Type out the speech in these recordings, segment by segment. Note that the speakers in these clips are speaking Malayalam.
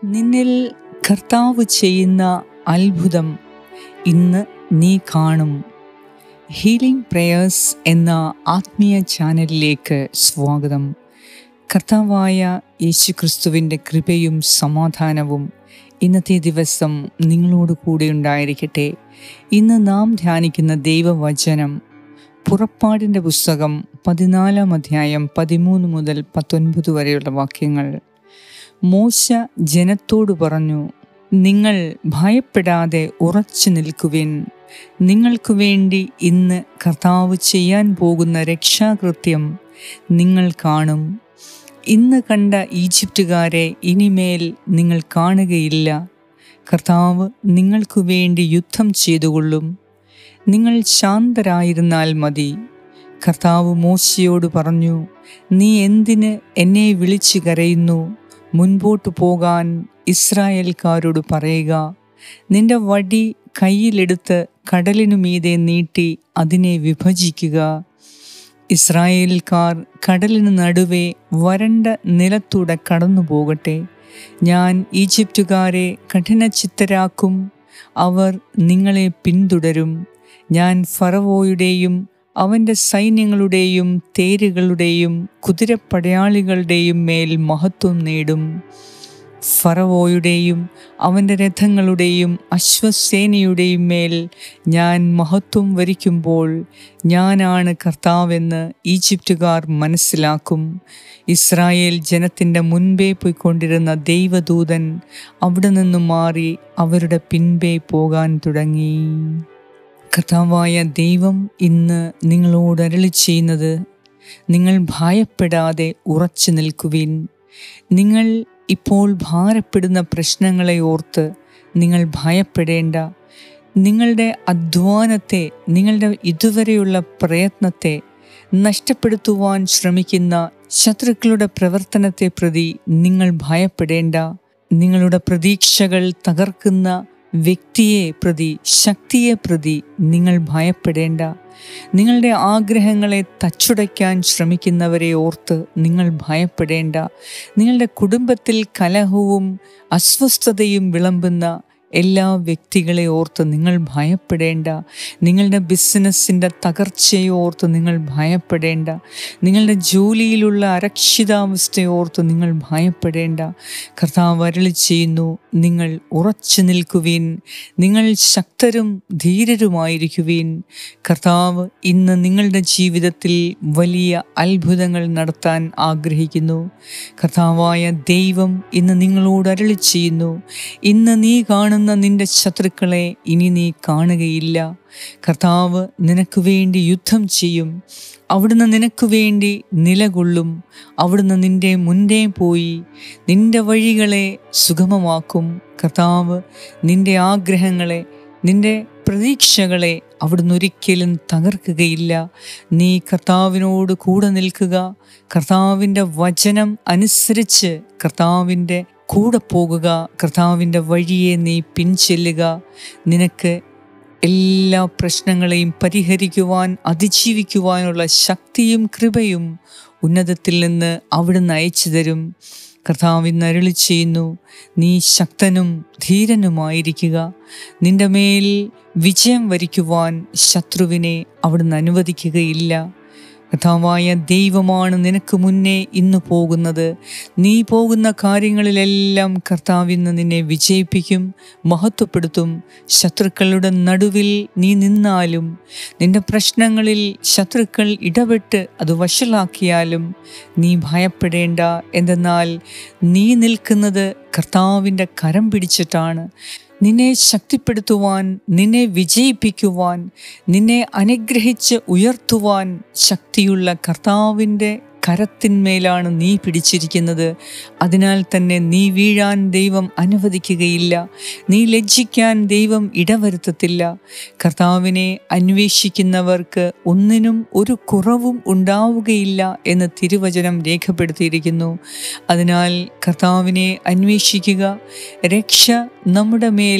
നിന്നിൽ കർത്താവ് ചെയ്യുന്ന അത്ഭുതം ഇന്ന് നീ കാണും. ഹീലിംഗ് പ്രേയേഴ്സ് എന്ന ആത്മീയ ചാനലിലേക്ക് സ്വാഗതം. കർത്താവായ യേശുക്രിസ്തുവിൻ്റെ കൃപയും സമാധാനവും ഇന്നത്തെ ദിവസം നിങ്ങളോട് കൂടെ ഉണ്ടായിരിക്കട്ടെ. ഇന്ന് നാം ധ്യാനിക്കുന്ന ദൈവവചനം പുറപ്പാടിൻ്റെ പുസ്തകം 14-ാം അധ്യായം 13 മുതൽ 19 വരെയുള്ള വാക്യങ്ങൾ. മോശ ജനത്തോട് പറഞ്ഞു, നിങ്ങൾ ഭയപ്പെടാതെ ഉറച്ചു നിൽക്കുവിൻ. നിങ്ങൾക്ക് വേണ്ടി ഇന്ന് കർത്താവ് ചെയ്യാൻ പോകുന്ന രക്ഷാകൃത്യം നിങ്ങൾ കാണും. ഇന്ന് കണ്ട ഈജിപ്തുകാരെ ഇനിമേൽ നിങ്ങൾ കാണുകയില്ല. കർത്താവ് നിങ്ങൾക്ക് വേണ്ടി യുദ്ധം ചെയ്തുകൊള്ളും. നിങ്ങൾ ശാന്തരായിരുന്നാൽ മതി. കർത്താവ് മോശയോട് പറഞ്ഞു, നീ എന്തിന് എന്നെ വിളിച്ചു കരയുന്നു? മുൻപോട്ട് പോകാൻ ഇസ്രായേൽക്കാരോട് പറയുക. നിന്റെ വടി കയ്യിലെടുത്ത് കടലിനു മീതെ നീട്ടി അതിനെ വിഭജിക്കുക. ഇസ്രായേൽക്കാർ കടലിന് നടുവേ വരണ്ട നിലത്തൂടെ കടന്നു പോകട്ടെ. ഞാൻ ഈജിപ്തുകാരെ കഠിനചിത്തരാക്കും. അവർ നിങ്ങളെ പിന്തുടരും. ഞാൻ ഫറവോയുടെയും അവൻ്റെ സൈന്യങ്ങളുടെയും തേരുകളുടെയും കുതിരപ്പടയാളികളുടെയും മേൽ മഹത്വം നേടും. ഫറവോയുടെയും അവൻ്റെ രഥങ്ങളുടെയും അശ്വസേനയുടെയും മേൽ ഞാൻ മഹത്വം വരിക്കുമ്പോൾ ഞാനാണ് കർത്താവെന്ന് ഈജിപ്തുകാർ മനസ്സിലാക്കും. ഇസ്രായേൽ ജനത്തിൻ്റെ മുൻപേ പോയിക്കൊണ്ടിരുന്ന ദൈവദൂതൻ അവിടെ നിന്നും മാറി അവരുടെ പിൻപേ പോകാൻ തുടങ്ങി. കർത്താവായ ദൈവം ഇന്ന് നിങ്ങളോട് അരുളി ചെയ്യുന്നത്, നിങ്ങൾ ഭയപ്പെടാതെ ഉറച്ചു നിൽക്കുവിൻ. നിങ്ങൾ ഇപ്പോൾ ഭാരപ്പെടുന്ന പ്രശ്നങ്ങളെ ഓർത്ത് നിങ്ങൾ ഭയപ്പെടേണ്ട. നിങ്ങളുടെ അധ്വാനത്തെ, നിങ്ങളുടെ ഇതുവരെയുള്ള പ്രയത്നത്തെ നഷ്ടപ്പെടുത്തുവാൻ ശ്രമിക്കുന്ന ശത്രുക്കളുടെ പ്രവർത്തനത്തെ പ്രതി നിങ്ങൾ ഭയപ്പെടേണ്ട. നിങ്ങളുടെ പ്രതീക്ഷകൾ തകർക്കുന്ന വ്യക്തിയെ പ്രതി, ശക്തിയെ പ്രതി നിങ്ങൾ ഭയപ്പെടേണ്ട. നിങ്ങളുടെ ആഗ്രഹങ്ങളെ തച്ചുടയ്ക്കാൻ ശ്രമിക്കുന്നവരെ ഓർത്ത് നിങ്ങൾ ഭയപ്പെടേണ്ട. നിങ്ങളുടെ കുടുംബത്തിൽ കലഹവും അസ്വസ്ഥതയും വിളമ്പുന്ന എല്ലാ വ്യക്തികളെ ഓർത്ത് നിങ്ങൾ ഭയപ്പെടേണ്ട. നിങ്ങളുടെ ബിസിനസ്സിൻ്റെ തകർച്ചയെ ഓർത്ത് നിങ്ങൾ ഭയപ്പെടേണ്ട. നിങ്ങളുടെ ജോലിയിലുള്ള അരക്ഷിതാവസ്ഥയെ ഓർത്ത് നിങ്ങൾ ഭയപ്പെടേണ്ട. കർത്താവ് അരുളി ചെയ്യുന്നു, നിങ്ങൾ ഉറച്ചു നിൽക്കുവിൻ. നിങ്ങൾ ശക്തരും ധീരരുമായിരിക്കുവിൻ. കർത്താവ് ഇന്ന് നിങ്ങളുടെ ജീവിതത്തിൽ വലിയ അത്ഭുതങ്ങൾ നടത്താൻ ആഗ്രഹിക്കുന്നു. കർത്താവായ ദൈവം ഇന്ന് നിങ്ങളോട് അരുളി ചെയ്യുന്നു, ഇന്ന് നീ കാണുന്ന നിന്റെ ശത്രുക്കളെ ഇനി നീ കാണുകയില്ല. കർത്താവ് നിനക്ക് വേണ്ടി യുദ്ധം ചെയ്യും. അവിടുന്ന് നിനക്ക് വേണ്ടി നിലകൊള്ളും. അവിടുന്ന് നിന്റെ മുന്നേ പോയി നിന്റെ വഴികളെ സുഗമമാക്കും. കർത്താവ് നിന്റെ ആഗ്രഹങ്ങളെ, നിന്റെ പ്രതീക്ഷകളെ അവിടുന്ന് ഒരിക്കലും തകർക്കുകയില്ല. നീ കർത്താവിനോട് കൂടെ നിൽക്കുക. കർത്താവിൻ്റെ വചനം അനുസരിച്ച് കർത്താവിൻ്റെ കൂടെ പോകുക. കർത്താവിൻ്റെ വഴിയെ നീ പിൻചെല്ലുക. നിനക്ക് എല്ലാ പ്രശ്നങ്ങളെയും പരിഹരിക്കുവാൻ, അതിജീവിക്കുവാനുള്ള ശക്തിയും കൃപയും ഉന്നതത്തിൽ നിന്ന് അവിടുന്ന് അയച്ചു തരും. കർത്താവിന് അരുളി ചെയ്യുന്നു, നീ ശക്തനും ധീരനുമായിരിക്കുക. നിന്റെ മേൽ വിജയം വരിക്കുവാൻ ശത്രുവിനെ അവിടുന്ന് അനുവദിക്കുകയില്ല. കർത്താവായ ദൈവമാണ് നിനക്ക് മുന്നേ ഇന്ന് പോകുന്നത്. നീ പോകുന്ന കാര്യങ്ങളിലെല്ലാം കർത്താവ് ഇന്ന് നിന്നെ വിജയിപ്പിക്കും, മഹത്വപ്പെടുത്തും. ശത്രുക്കളുടെ നടുവിൽ നീ നിന്നാലും, നിന്റെ പ്രശ്നങ്ങളിൽ ശത്രുക്കൾ ഇടപെട്ട് അത് വഷളാക്കിയാലും നീ ഭയപ്പെടേണ്ട. എന്തെന്നാൽ നീ നിൽക്കുന്നത് കർത്താവിൻ്റെ കരം പിടിച്ചിട്ടാണ്. നിന്നെ ശക്തിപ്പെടുത്തുവാൻ, നിന്നെ വിജയിപ്പിക്കുവാൻ, നിന്നെ അനുഗ്രഹിച്ച് ഉയർത്തുവാൻ ശക്തിയുള്ള കർത്താവിൻ്റെ കരത്തിന്മേലാണ് നീ പിടിച്ചിരിക്കുന്നത്. അതിനാൽ തന്നെ നീ വീഴാൻ ദൈവം അനുവദിക്കുകയില്ല. നീ ലജ്ജിക്കാൻ ദൈവം ഇടവരുത്തത്തില്ല. കർത്താവിനെ അന്വേഷിക്കുന്നവർക്ക് ഒന്നിനും ഒരു കുറവും ഉണ്ടാവുകയില്ല എന്ന് തിരുവചനം രേഖപ്പെടുത്തിയിരിക്കുന്നു. അതിനാൽ കർത്താവിനെ അന്വേഷിക്കുക. രക്ഷ നമ്മുടെ മേൽ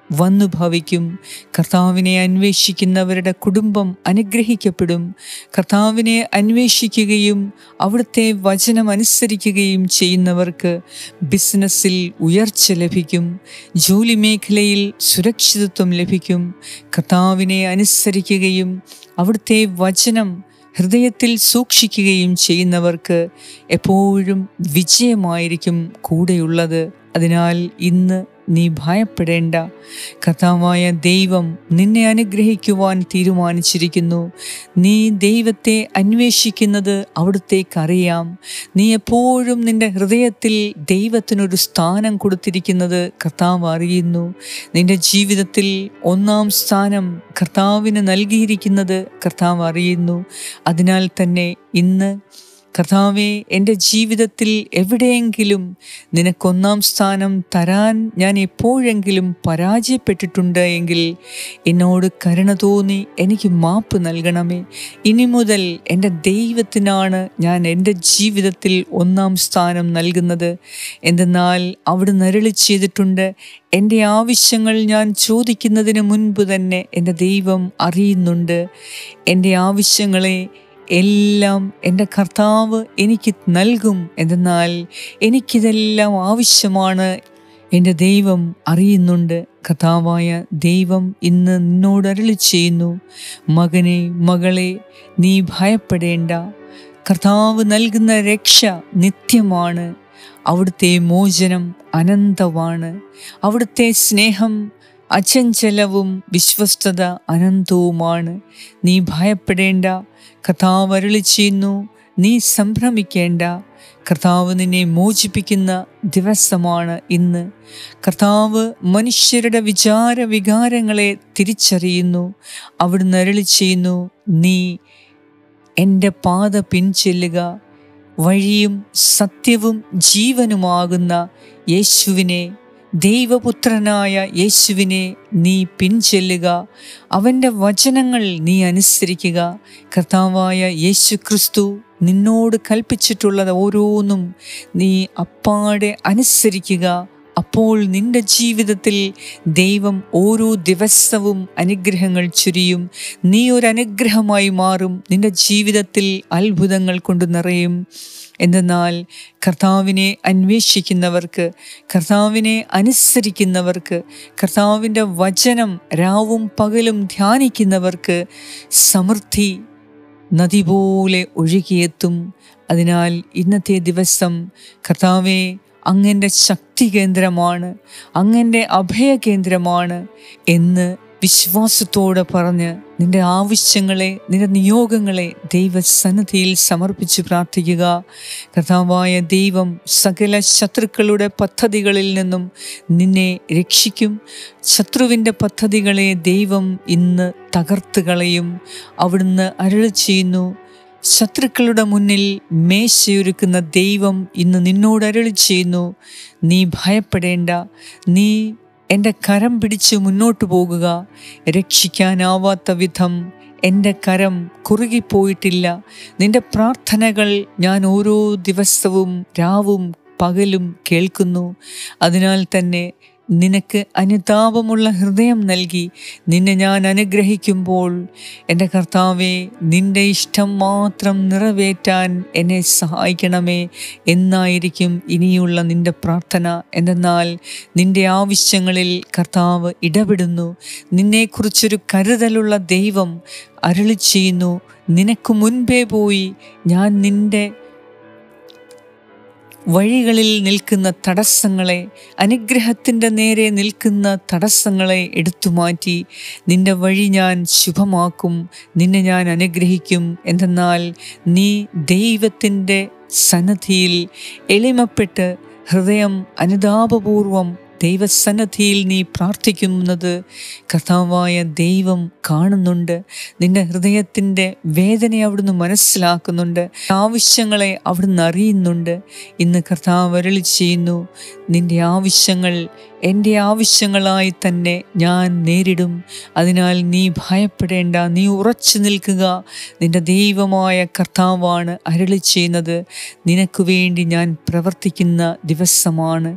വന്നു ഭവിക്കും. കർത്താവിനെ അന്വേഷിക്കുന്നവരുടെ കുടുംബം അനുഗ്രഹിക്കപ്പെടും. കർത്താവിനെ അന്വേഷിക്കുകയും അവിടുത്തെ വചനം അനുസരിക്കുകയും ചെയ്യുന്നവർക്ക് ബിസിനസ്സിൽ ഉയർച്ച ലഭിക്കും. ജോലി മേഖലയിൽ സുരക്ഷിതത്വം ലഭിക്കും. കർത്താവിനെ അനുസരിക്കുകയും അവിടുത്തെ വചനം ഹൃദയത്തിൽ സൂക്ഷിക്കുകയും ചെയ്യുന്നവർക്ക് എപ്പോഴും വിജയമായിരിക്കും കൂടെയുള്ളത്. അതിനാൽ ഇന്ന് നീ ഭയപ്പെടേണ്ട. കർത്താവായ ദൈവം നിന്നെ അനുഗ്രഹിക്കുവാൻ തീരുമാനിച്ചിരിക്കുന്നു. നീ ദൈവത്തെ അന്വേഷിക്കുന്നത് അവിടുത്തേക്കറിയാം. നീ എപ്പോഴും നിന്റെ ഹൃദയത്തിൽ ദൈവത്തിനൊരു സ്ഥാനം കൊടുത്തിരിക്കുന്നത് കർത്താവ് അറിയുന്നു. നിന്റെ ജീവിതത്തിൽ 1-ാം സ്ഥാനം കർത്താവിന് നൽകിയിരിക്കുന്നത് കർത്താവ് അറിയുന്നു. അതിനാൽ തന്നെ ഇന്ന് കർത്താവേ, എൻ്റെ ജീവിതത്തിൽ എവിടെയെങ്കിലും നിനക്ക് 1-ാം സ്ഥാനം തരാൻ ഞാൻ എപ്പോഴെങ്കിലും പരാജയപ്പെട്ടിട്ടുണ്ട് എങ്കിൽ എന്നോട് കരുണ തോന്നി എനിക്ക് മാപ്പ് നൽകണമേ. ഇനി മുതൽ എൻ്റെ ദൈവത്തിനാണ് ഞാൻ എൻ്റെ ജീവിതത്തിൽ 1-ാം സ്ഥാനം നൽകുന്നത്. എന്തെന്നാൽ അവിടുന്ന് അരുളി ചെയ്തിട്ടുണ്ട്, എൻ്റെ ആവശ്യങ്ങൾ ഞാൻ ചോദിക്കുന്നതിന് മുൻപ് തന്നെ എൻ്റെ ദൈവം അറിയുന്നുണ്ട്. എൻ്റെ ആവശ്യങ്ങളെ എല്ലാം എൻ്റെ കർത്താവ് എനിക്ക് നൽകും. എന്തെന്നാൽ എനിക്കിതെല്ലാം ആവശ്യമാണ്. എൻ്റെ ദൈവം അറിയുന്നുണ്ട്. കർത്താവായ ദൈവം ഇന്ന് നിന്നോട് അരുളി ചെയ്യുന്നു, മകനെ, മകളെ, നീ ഭയപ്പെടേണ്ട. കർത്താവ് നൽകുന്ന രക്ഷ നിത്യമാണ്. അവിടുത്തെ മോചനം അനന്തമാണ്. അവിടുത്തെ സ്നേഹം അചഞ്ചലവും വിശ്വസ്തത അനന്തവുമാണ്. നീ ഭയപ്പെടേണ്ട. കർത്താവ് അരുളി ചെയ്യുന്നു, നീ സംഭ്രമിക്കേണ്ട. കർത്താവ് നിന്നെ മോചിപ്പിക്കുന്ന ദിവസമാണ് ഇന്ന്. കർത്താവ് മനുഷ്യരുടെ വികാരങ്ങളെ തിരിച്ചറിയുന്നു. അവിടുന്ന് അരുളി ചെയ്യുന്നു, നീ എൻ്റെ പാത പിൻചെല്ലുക. വഴിയും സത്യവും ജീവനുമാകുന്ന യേശുവിനെ, ദൈവപുത്രനായ യേശുവിനെ നീ പിൻചെല്ലുക. അവൻ്റെ വചനങ്ങൾ നീ അനുസരിക്കുക. കർത്താവായ യേശു ക്രിസ്തു നിന്നോട് കൽപ്പിച്ചിട്ടുള്ളത് ഓരോന്നും നീ അപ്പാടെ അനുസരിക്കുക. അപ്പോൾ നിന്റെ ജീവിതത്തിൽ ദൈവം ഓരോ ദിവസവും അനുഗ്രഹങ്ങൾ ചൊരിയും. നീ ഒരു അനുഗ്രഹമായി മാറും. നിന്റെ ജീവിതത്തിൽ അത്ഭുതങ്ങൾ കൊണ്ട് നിറയും. എന്തെന്നാൽ കർത്താവിനെ അന്വേഷിക്കുന്നവർക്ക്, കർത്താവിനെ അനുസരിക്കുന്നവർക്ക്, കർത്താവിൻ്റെ വചനം രാവും പകലും ധ്യാനിക്കുന്നവർക്ക് സമൃദ്ധി നദി പോലെ ഒഴുകിയെത്തും. അതിനാൽ ഇന്നത്തെ ദിവസം കർത്താവേ, അങ്ങൻ്റെ ശക്തി കേന്ദ്രമാണ്, അങ്ങൻ്റെ അഭയകേന്ദ്രമാണ് എന്ന് വിശ്വാസത്തോടെ പറഞ്ഞ് നിന്റെ ആവശ്യങ്ങളെ, നിന്റെ നിയോഗങ്ങളെ ദൈവസന്നിധിയിൽ സമർപ്പിച്ച് പ്രാർത്ഥിക്കുക. കർത്താവായ ദൈവം സകല ശത്രുക്കളുടെ പദ്ധതികളിൽ നിന്നും നിന്നെ രക്ഷിക്കും. ശത്രുവിൻ്റെ പദ്ധതികളെ ദൈവം ഇന്ന് തകർത്ത് കളയും. അവിടുന്ന് അരുളി ചെയ്യുന്നു, ശത്രുക്കളുടെ മുന്നിൽ മേശയൊരുക്കുന്ന ദൈവം ഇന്ന് നിന്നോട് അരുളി ചെയ്യുന്നു, നീ ഭയപ്പെടേണ്ട. നീ എൻ്റെ കരം പിടിച്ച് മുന്നോട്ട് പോകുക. രക്ഷിക്കാനാവാത്ത വിധം എൻ്റെ കരം കുറുകിപ്പോയിട്ടില്ല. നിന്റെ പ്രാർത്ഥനകൾ ഞാൻ ഓരോ ദിവസവും രാവും പകലും കേൾക്കുന്നു. അതിനാൽ തന്നെ നിനക്ക് അനുതാപമുള്ള ഹൃദയം നൽകി നിന്നെ ഞാൻ അനുഗ്രഹിക്കുമ്പോൾ, എൻ്റെ കർത്താവേ, നിന്റെ ഇഷ്ടം മാത്രം നിറവേറ്റാൻ എന്നെ സഹായിക്കണമേ എന്നായിരിക്കും ഇനിയുള്ള നിന്റെ പ്രാർത്ഥന. എന്തെന്നാൽ നിന്റെ ആവശ്യങ്ങളിൽ കർത്താവ് ഇടപെടുന്നു. നിന്നെക്കുറിച്ചൊരു കരുതലുള്ള ദൈവം അരുളി ചെയ്യുന്നു, നിനക്ക് മുൻപേ പോയി ഞാൻ നിന്റെ വഴികളിൽ നിൽക്കുന്ന തടസ്സങ്ങളെ, അനുഗ്രഹത്തിൻ്റെ നേരെ നിൽക്കുന്ന തടസ്സങ്ങളെ എടുത്തുമാറ്റി നിന്റെ വഴി ഞാൻ ശുഭമാക്കും, നിന്നെ ഞാൻ അനുഗ്രഹിക്കും. എന്തെന്നാൽ നീ ദൈവത്തിൻ്റെ സന്നിധിയിൽ എളിമപ്പെട്ട് ഹൃദയം അനുതാപപൂർവം ദൈവസന്നിധിയിൽ നീ പ്രാർത്ഥിക്കുന്നത് കർത്താവായ ദൈവം കാണുന്നുണ്ട്. നിന്റെ ഹൃദയത്തിൻ്റെ വേദന അവിടുന്ന് മനസ്സിലാക്കുന്നുണ്ട്. ആവശ്യങ്ങളെ അവിടുന്ന് അറിയുന്നുണ്ട്. ഇന്ന് കർത്താവ് അരുളി ചെയ്യുന്നു, നിന്റെ ആവശ്യങ്ങൾ എൻ്റെ ആവശ്യങ്ങളായി തന്നെ ഞാൻ നേരിടും. അതിനാൽ നീ ഭയപ്പെടേണ്ട, നീ ഉറച്ചു നിൽക്കുക. നിന്റെ ദൈവമായ കർത്താവാണ് അരുളി ചെയ്യുന്നത്. നിനക്ക് വേണ്ടി ഞാൻ പ്രവർത്തിക്കുന്ന ദിവസമാണ്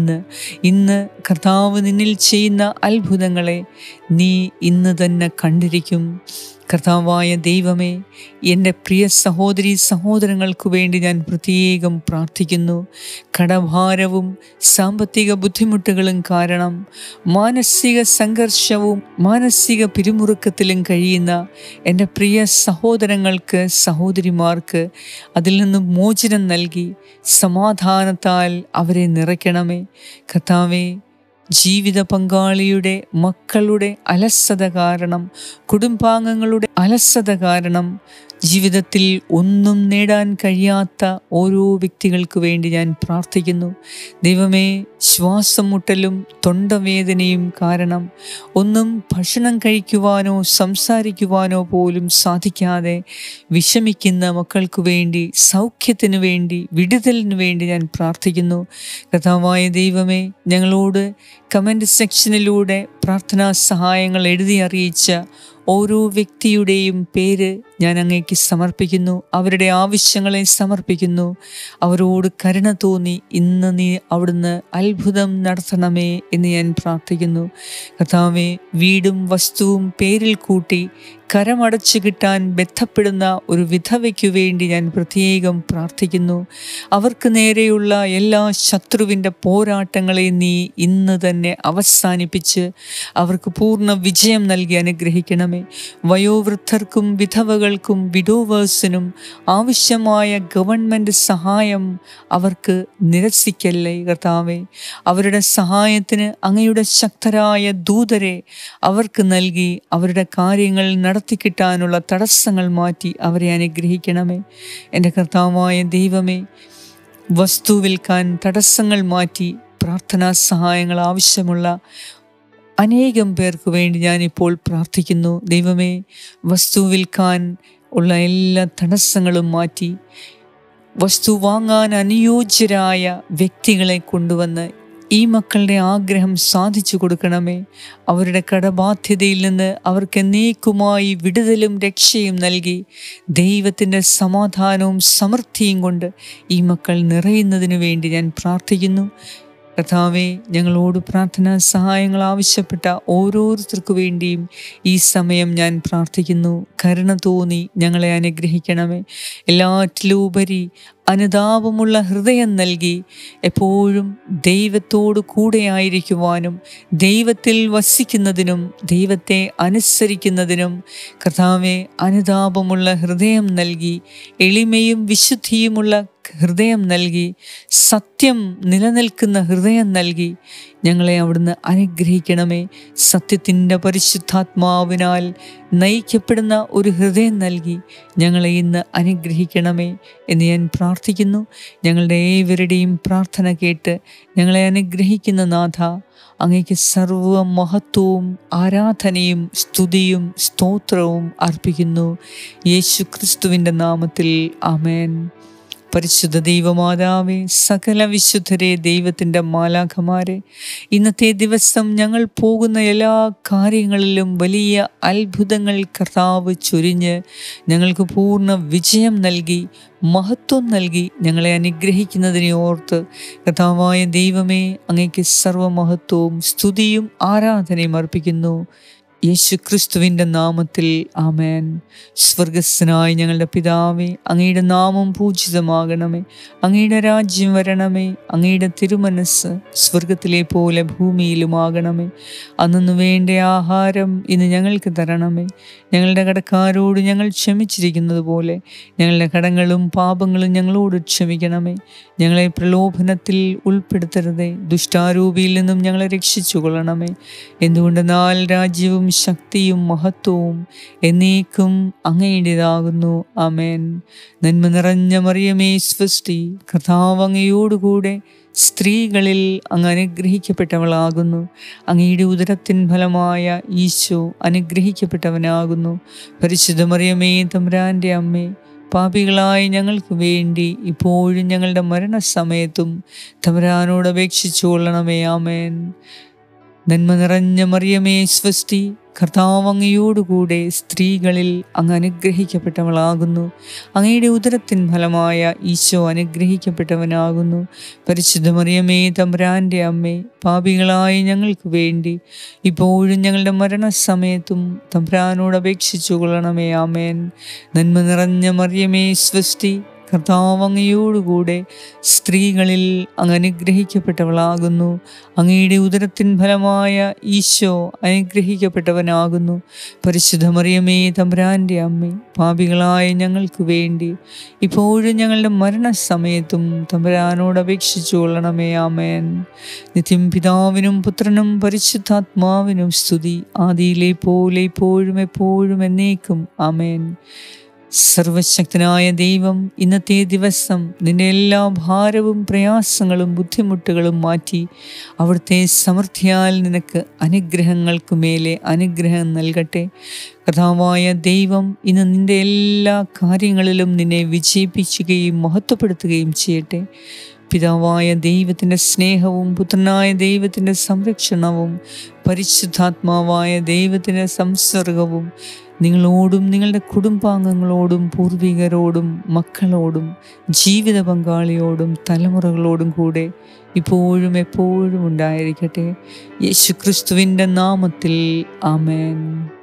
ഇന്ന് കർത്താവ് നിന്നിൽ ചെയ്യുന്ന അത്ഭുതങ്ങളെ നീ ഇന്ന് തന്നെ കണ്ടിരിക്കും. കർത്താവായ ദൈവമേ, എൻ്റെ പ്രിയ സഹോദരീ സഹോദരങ്ങൾക്ക് വേണ്ടി ഞാൻ പ്രത്യേകം പ്രാർത്ഥിക്കുന്നു. കടഭാരവും സാമ്പത്തിക ബുദ്ധിമുട്ടുകളും കാരണം മാനസിക സംഘർഷവും മാനസിക പിരിമുറുക്കത്തിലും കഴിയുന്ന എൻ്റെ പ്രിയ സഹോദരങ്ങൾക്ക്, സഹോദരിമാർക്ക് അതിൽ നിന്നും മോചനം നൽകി സമാധാനത്താൽ അവരെ നിറയ്ക്കണമേ. കർത്താവേ, ജീവിത പങ്കാളിയുടെ, മക്കളുടെ അലസത കാരണം, കുടുംബാംഗങ്ങളുടെ അലസത കാരണം ജീവിതത്തിൽ ഒന്നും നേടാൻ കഴിയാത്ത ഓരോ വ്യക്തികൾക്ക് വേണ്ടി ഞാൻ പ്രാർത്ഥിക്കുന്നു. ദൈവമേ, ശ്വാസം മുട്ടലും തൊണ്ടവേദനയും കാരണം ഒന്നും ഭക്ഷണം കഴിക്കുവാനോ സംസാരിക്കുവാനോ പോലും സാധിക്കാതെ വിഷമിക്കുന്ന മക്കൾക്ക് വേണ്ടി, സൗഖ്യത്തിനു വേണ്ടി, വിടുതലിനു വേണ്ടി ഞാൻ പ്രാർത്ഥിക്കുന്നു. കർത്താവായ ദൈവമേ, ഞങ്ങളോട് കമൻറ്റ് സെക്ഷനിലൂടെ പ്രാർത്ഥനാ സഹായങ്ങൾ എഴുതി അറിയിച്ച ഓരോ വ്യക്തിയുടെയും പേര് ഞാൻ അങ്ങേക്ക് സമർപ്പിക്കുന്നു. അവരുടെ ആവശ്യങ്ങളെ സമർപ്പിക്കുന്നു. അവരോട് കരുണ തോന്നി ഇന്ന് നീ അവിടുന്ന് അത്ഭുതം നടത്തണമേ എന്ന് ഞാൻ പ്രാർത്ഥിക്കുന്നു. കർത്താവേ, വീടും വസ്തുവും പേരിൽ കൂട്ടി കരമടച്ചു കിട്ടാൻ ബന്ധപ്പെടുന്ന ഒരു വിധവയ്ക്കു വേണ്ടി ഞാൻ പ്രത്യേകം പ്രാർത്ഥിക്കുന്നു. അവർക്ക് നേരെയുള്ള എല്ലാ ശത്രുവിൻ്റെ പോരാട്ടങ്ങളെ നീ ഇന്ന് തന്നെ അവസാനിപ്പിച്ച് അവർക്ക് പൂർണ്ണ വിജയം നൽകി അനുഗ്രഹിക്കണമേ. വയോവൃദ്ധർക്കും വിധവകൾക്കും വിഡോവേഴ്സിനും ആവശ്യമായ ഗവൺമെൻറ് സഹായം അവർക്ക് നിരസിക്കല്ലേ കർത്താവേ. അവരുടെ സഹായത്തിന് അങ്ങയുടെ ശക്തരായ ദൂതരെ അവർക്ക് നൽകി അവരുടെ കാര്യങ്ങൾ നടത്തിക്കിട്ടാനുള്ള തടസ്സങ്ങൾ മാറ്റി അവരെ അനുഗ്രഹിക്കണമേ. എൻ്റെ കർത്താവായ ദൈവമേ, വസ്തു വിൽക്കാൻ തടസ്സങ്ങൾ മാറ്റി പ്രാർത്ഥനാ സഹായങ്ങൾ ആവശ്യമുള്ള അനേകം പേർക്ക് വേണ്ടി ഞാനിപ്പോൾ പ്രാർത്ഥിക്കുന്നു. ദൈവമേ, വസ്തു വിൽക്കാൻ ഉള്ള എല്ലാ തടസ്സങ്ങളും മാറ്റി വസ്തു വാങ്ങാൻ അനുയോജ്യരായ വ്യക്തികളെ കൊണ്ടുവന്ന് ഈ മക്കളുടെ ആഗ്രഹം സാധിച്ചു കൊടുക്കണമേ. അവരുടെ കടബാധ്യതയിൽ നിന്ന് അവർക്ക് എന്നേക്കുമായി വിടുതലും രക്ഷയും നൽകി ദൈവത്തിൻ്റെ സമാധാനവും സമൃദ്ധിയും കൊണ്ട് ഈ മക്കൾ നിറയുന്നതിന് വേണ്ടി ഞാൻ പ്രാർത്ഥിക്കുന്നു. കർത്താവേ, ഞങ്ങളോട് പ്രാർത്ഥനാ സഹായങ്ങൾ ആവശ്യപ്പെട്ട ഓരോരുത്തർക്കു വേണ്ടിയും ഈ സമയം ഞാൻ പ്രാർത്ഥിക്കുന്നു. കരുണ തോന്നി ഞങ്ങളെ അനുഗ്രഹിക്കണമേ. എല്ലാറ്റിലുപരി അനുതാപമുള്ള ഹൃദയം നൽകി എപ്പോഴും ദൈവത്തോട് കൂടെയായിരിക്കുവാനും ദൈവത്തിൽ വസിക്കുന്നതിനും ദൈവത്തെ അനുസരിക്കുന്നതിനും കർത്താവെ അനുതാപമുള്ള ഹൃദയം നൽകി, എളിമയും വിശുദ്ധിയുമുള്ള ഹൃദയം നൽകി, സത്യം നിലനിൽക്കുന്ന ഹൃദയം നൽകി ഞങ്ങളെ അവിടുന്ന് അനുഗ്രഹിക്കണമേ. സത്യത്തിൻ്റെ പരിശുദ്ധാത്മാവിനാൽ നയിക്കപ്പെടുന്ന ഒരു ഹൃദയം നൽകി ഞങ്ങളെ ഇന്ന് അനുഗ്രഹിക്കണമേ എന്ന് ഞാൻ പ്രാർത്ഥിക്കുന്നു. ഞങ്ങളുടെ ഏവരുടെയും പ്രാർത്ഥന കേട്ട് ഞങ്ങളെ അനുഗ്രഹിക്കുന്ന നാഥ, അങ്ങേക്ക് സർവ്വ മഹത്വവും ആരാധനയും സ്തുതിയും സ്തോത്രവും അർപ്പിക്കുന്നു. യേശു ക്രിസ്തുവിൻ്റെ നാമത്തിൽ ആമേൻ. പരിശുദ്ധ ദൈവമാതാവേ, സകല വിശുദ്ധരെ, ദൈവത്തിൻ്റെ മാലാഖമാരെ, ഇന്നത്തെ ദിവസം ഞങ്ങൾ പോകുന്ന എല്ലാ കാര്യങ്ങളിലും വലിയ അത്ഭുതങ്ങൾ കർത്താവ് ചൊരിഞ്ഞ് ഞങ്ങൾക്ക് പൂർണ്ണ വിജയം നൽകി മഹത്വം നൽകി ഞങ്ങളെ അനുഗ്രഹിക്കുന്നതിനെ ഓർത്ത് കർത്താവായ ദൈവമേ, അങ്ങേക്ക് സർവ്വമഹത്വവും സ്തുതിയും ആരാധനയും അർപ്പിക്കുന്നു. യേശു ക്രിസ്തുവിൻ്റെ നാമത്തിൽ ആമേൻ. സ്വർഗസ്ഥനായ ഞങ്ങളുടെ പിതാവേ, അങ്ങയുടെ നാമം പൂജിതമാകണമേ. അങ്ങയുടെ രാജ്യം വരണമേ. അങ്ങയുടെ തിരുമനസ്സ് സ്വർഗത്തിലെ പോലെ ഭൂമിയിലുമാകണമേ. അന്നു വേണ്ട ആഹാരം ഇന്ന് ഞങ്ങൾക്ക് തരണമേ. ഞങ്ങളുടെ കടക്കാരോട് ഞങ്ങൾ ക്ഷമിച്ചിരിക്കുന്നത് പോലെ ഞങ്ങളുടെ കടങ്ങളും പാപങ്ങളും ഞങ്ങളോട് ക്ഷമിക്കണമേ. ഞങ്ങളെ പ്രലോഭനത്തിൽ ഉൾപ്പെടുത്തരുതേ, ദുഷ്ടാരൂപിയിൽ നിന്നും ഞങ്ങളെ രക്ഷിച്ചു കൊള്ളണമേ. എന്തുകൊണ്ടെന്നാൽ രാജ്യവും ശക്തിയും മഹത്വവും എന്നേക്കും അങ്ങയുടേതാകുന്നു. ആമേൻ. നന്മ നിറഞ്ഞ മറിയമേ സ്വസ്തി, കർത്താവ് അങ്ങയോടുകൂടെ സ്ത്രീകളിൽ അങ്ങ് അനുഗ്രഹിക്കപ്പെട്ടവളാകുന്നു. അങ്ങയുടെ ഉദരത്തിൻ ഫലമായ ഈശോ അനുഗ്രഹിക്കപ്പെട്ടവനാകുന്നു. പരിശുദ്ധ മറിയമേ, തമ്പുരാൻ്റെ അമ്മേ, പാപികളായ ഞങ്ങൾക്ക് വേണ്ടി ഇപ്പോഴും ഞങ്ങളുടെ മരണസമയത്തും തമ്പുരാനോട് അപേക്ഷിച്ചു കൊള്ളണമേ. ആമേൻ. നന്മ നിറഞ്ഞ മറിയമേ സ്വസ്തി, കർത്താവ് അങ്ങയോടുകൂടെ സ്ത്രീകളിൽ അങ്ങ് അനുഗ്രഹിക്കപ്പെട്ടവളാകുന്നു. അങ്ങയുടെ ഉദരത്തിൻ ഫലമായ ഈശോ അനുഗ്രഹിക്കപ്പെട്ടവനാകുന്നു. പരിശുദ്ധ മറിയമേ തമ്പുരാൻ്റെ അമ്മേ, പാപികളായ ഞങ്ങൾക്ക് വേണ്ടി ഇപ്പോഴും ഞങ്ങളുടെ മരണസമയത്തും തമ്പുരാനോട് അപേക്ഷിച്ചു കൊള്ളണമേ. ആമേൻ. നന്മ നിറഞ്ഞ മറിയമേ സ്വസ്തി, കർത്താവ് അങ്ങയോടുകൂടെ സ്ത്രീകളിൽ അങ്ങ് അനുഗ്രഹിക്കപ്പെട്ടവളാകുന്നു. അങ്ങയുടെ ഉദരത്തിൻ ഫലമായ ഈശോ അനുഗ്രഹിക്കപ്പെട്ടവനാകുന്നു. പരിശുദ്ധ മറിയമേ തമ്പുരാൻ്റെ അമ്മേ, പാപികളായ ഞങ്ങൾക്ക് വേണ്ടി ഇപ്പോഴും ഞങ്ങളുടെ മരണസമയത്തും തമ്പുരാനോട് അപേക്ഷിച്ചു കൊള്ളണമേ. ആമേൻ. നിത്യം പിതാവിനും പുത്രനും പരിശുദ്ധാത്മാവിനും സ്തുതി, ആദിയിലെ പോലെ ഇപ്പോഴും എപ്പോഴും എന്നേക്കും. ആമേൻ. സർവശക്തനായ ദൈവം ഇന്നത്തെ ദിവസം നിന്റെ എല്ലാ ഭാരവും പ്രയാസങ്ങളും ബുദ്ധിമുട്ടുകളും മാറ്റി അവിടുത്തെ സമൃദ്ധിയാൽ നിനക്ക് അനുഗ്രഹങ്ങൾക്ക് മേലെ അനുഗ്രഹം നൽകട്ടെ. കർത്താവായ ദൈവം ഇന്ന് നിന്റെ എല്ലാ കാര്യങ്ങളിലും നിന്നെ വിജയിപ്പിക്കുകയും മഹത്വപ്പെടുത്തുകയും ചെയ്യട്ടെ. പിതാവായ ദൈവത്തിൻ്റെ സ്നേഹവും പുത്രനായ ദൈവത്തിൻ്റെ സംരക്ഷണവും പരിശുദ്ധാത്മാവായ ദൈവത്തിൻ്റെ സംസർഗവും നിങ്ങളോടും നിങ്ങളുടെ കുടുംബാംഗങ്ങളോടും പൂർവികരോടും മക്കളോടും ജീവിത പങ്കാളിയോടും തലമുറകളോടും കൂടെ ഇപ്പോഴും എപ്പോഴും ഉണ്ടായിരിക്കട്ടെ. യേശുക്രിസ്തുവിൻ്റെ നാമത്തിൽ. ആമേൻ.